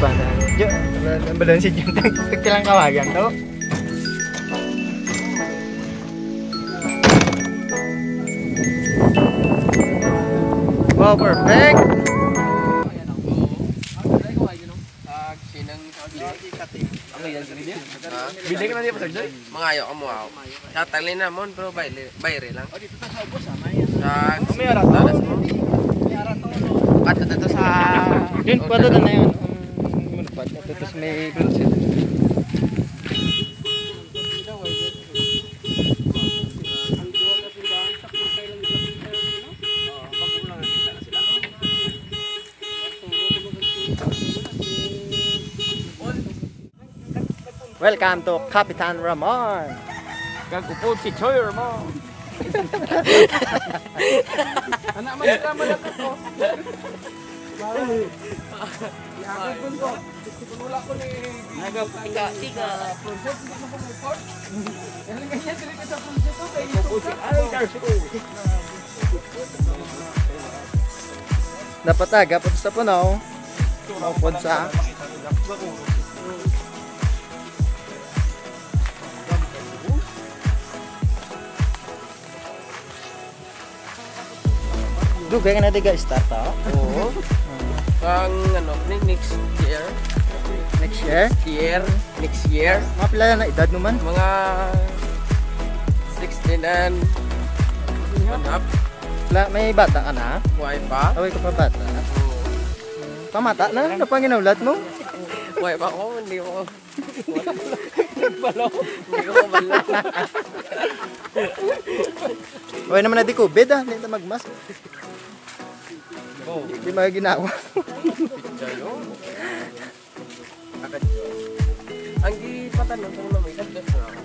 ba? Balon si Jun. Kilang kawagan to. Wow, perfect! Bili ka na niya pa sa Joy? Mangayo ka mo ako. Tatali na mo, pero bayre lang. O, dito sa ubos ha, may talas mo. Pato na to sa... Yun, pato na yun. Tapos may bronze. Welcome to Kapitan Ramon. Gagupod si Choy Ramon. Anak malak ko. Wala ko ni tiga. Dapat aga po sa puno. Maupod sa. Dugay ka na diga start ha? Oo. Ang ano, next year. Next year? Next year. Mga pila na edad naman? Mga 16 and up. May bata ka na? Why pa? Away ka pa bata? Pamata na? Ano pang ginaulat mo? Why pa ako? Hindi ko nagbalo. Hindi ko balo. Wala naman na di COVID ah. Hindi na magmask. Hindi mga ginawa. Ang gipatanong kung na may kagdas na ako.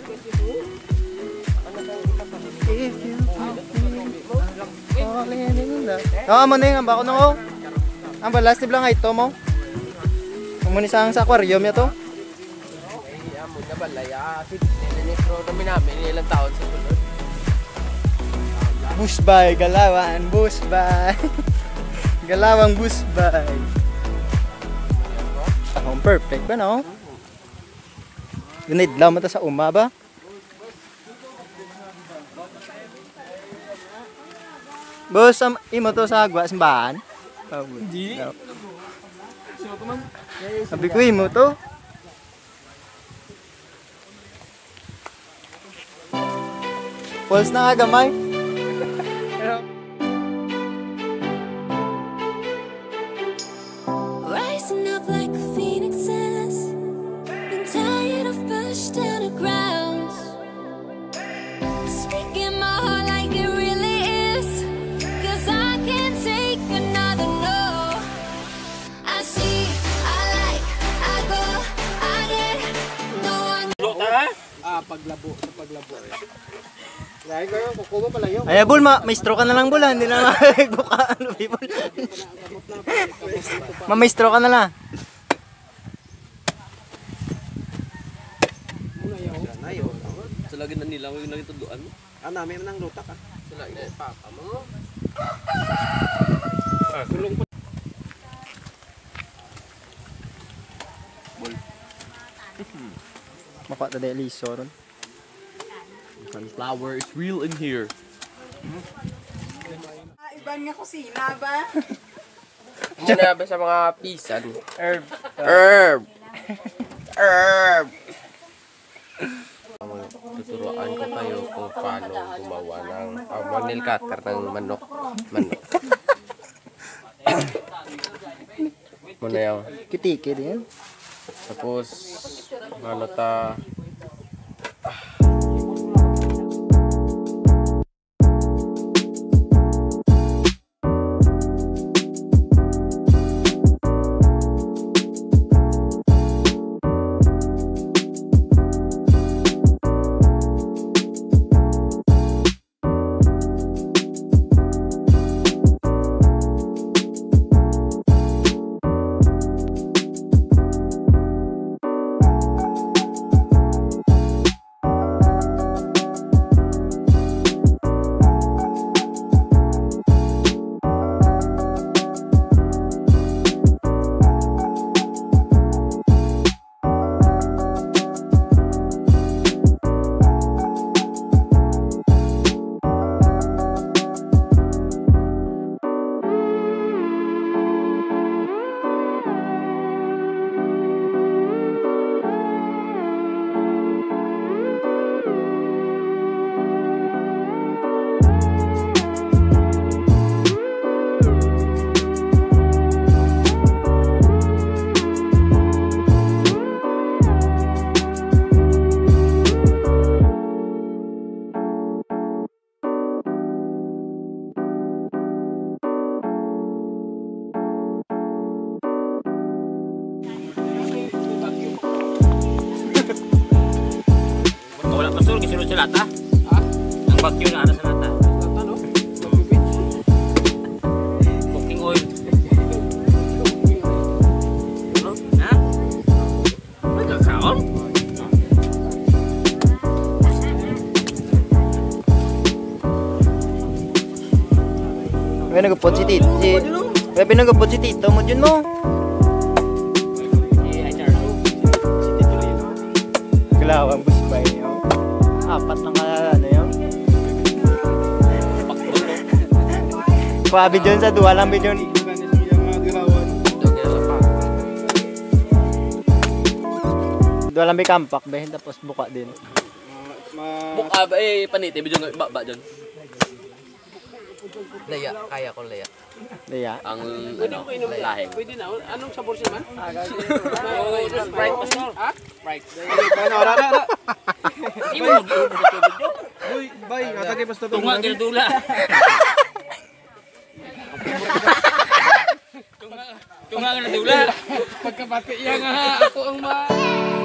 If you falling in love. Oo, mo na yung ambako na ko. Ang balas, tibla nga ito mo. Kumuni sa aquarium niya to. Ay, amo na balaya. Ninitro namin namin ilang taon sa tulad. Busbay, galawan, busbay. Galawang busbay. Akong perfect ba no? Gunidlaw mo ta sa uma ba? Boss, imo to sa agwa simbahan? Hindi. Sabi ko imo to. False na nga gamay. Rising up like a phoenix says, been tired of pushed down the ground. Speaking my heart like it really is, 'cause I can't take another no. I see, I like, I go, I get, no one. Paglabo, sa paglabo. Ay, bul, maestro ka na lang bul, hindi na magbuka ano, bul. Mamaestro ka na lang. Lagi na nila, yung lagi tuduan mo. Namin nang lutak ah. Lagi na papa mo. Kulong po. Bol. Maka ta dali liso ron. Sunflower is real in here. Iban nga kusina ba? Muna ba sa mga pisan? Herb. Tuturuan ko kayo kung paano gumawa ng nail cutter ng manok. Muna yung Kitiki din. tapos ano ta pastor, gisulod sa lata. Ang bagyo na ara sa lata. Cooking oil. Ha? Magkakaon? May nagupot si Tito. May pinagupot si Tito mo dyan mo. Kalawang busbay yun. Apat lang ano yun. Pabi dyan sa duwa lang bidyon. Duwa lang kampak be, tapos buka din. Buka ba paniti bidyo ba dyan. Laya, kaya ko laya. Diya. Ang lahi. Pwede na. Anong sabor siya man? Sprite pastor. Ha? Sprite. Hindi mo mag-iubos sa tubig dyan. Uy, bay, atagay basta to. Tunga kinadula. Tunga kinadula. Pagkapati iya nga ako ang